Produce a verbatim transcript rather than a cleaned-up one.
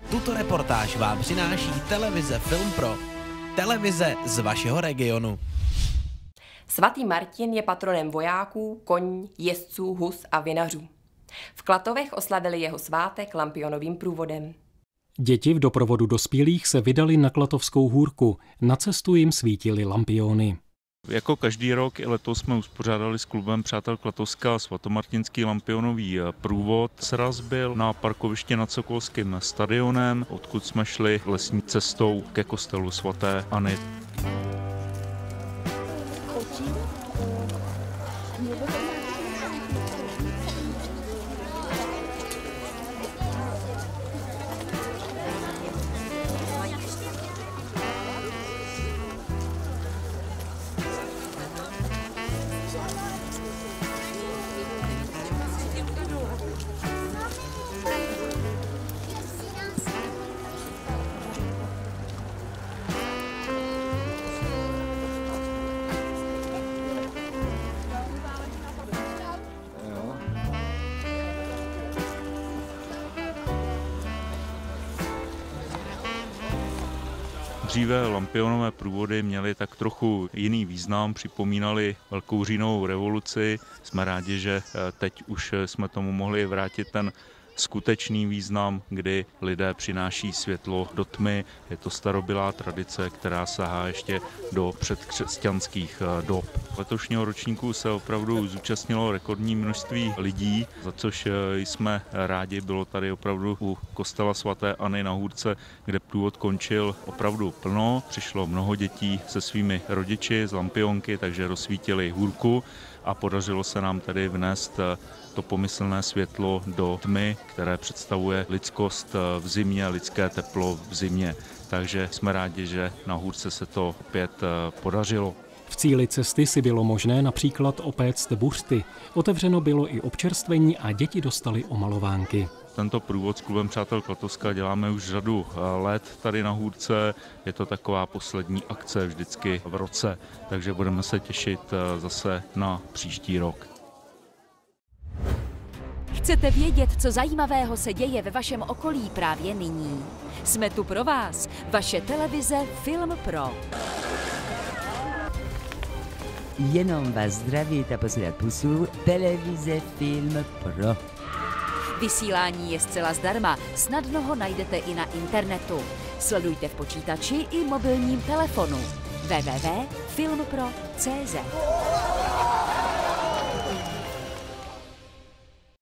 Tuto reportáž vám přináší televize Film Pro. Televize z vašeho regionu. Svatý Martin je patronem vojáků, koní, jezdců, hus a vinařů. V Klatovech oslavili jeho svátek lampionovým průvodem. Děti v doprovodu dospělých se vydali na Klatovskou hůrku. Na cestu jim svítily lampiony. Jako každý rok i letos jsme uspořádali s klubem Přátel Klatovska svatomartinský lampionový průvod. Sraz byl na parkovišti nad Sokolským stadionem, odkud jsme šli lesní cestou ke kostelu svaté Anny. Dříve lampionové průvody měly tak trochu jiný význam, připomínaly Velkou říjnovou revoluci. Jsme rádi, že teď už jsme tomu mohli vrátit ten skutečný význam, kdy lidé přináší světlo do tmy. Je to starobylá tradice, která sahá ještě do předkřesťanských dob. Letošního ročníku se opravdu zúčastnilo rekordní množství lidí, za což jsme rádi. Bylo tady opravdu u kostela svaté Anny na Hůrce, kde průvod končil, opravdu plno. Přišlo mnoho dětí se svými rodiči z lampionky, takže rozsvítili hůrku a podařilo se nám tedy vnést to pomyslné světlo do tmy, které představuje lidskost v zimě, lidské teplo v zimě. Takže jsme rádi, že na hůrce se to opět podařilo. V cíli cesty si bylo možné například opéct buřty. Otevřeno bylo i občerstvení a děti dostaly omalovánky. Tento průvod s klubem Přátel Klatovska děláme už řadu let tady na hůrce. Je to taková poslední akce vždycky v roce, takže budeme se těšit zase na příští rok. Chcete vědět, co zajímavého se děje ve vašem okolí právě nyní? Jsme tu pro vás, vaše televize Film Pro. Jenom vás zdraví a posílat pusu televize Film Pro. Vysílání je zcela zdarma, snadno ho najdete i na internetu. Sledujte v počítači i mobilním telefonu. w w w tečka film pro tečka cé zet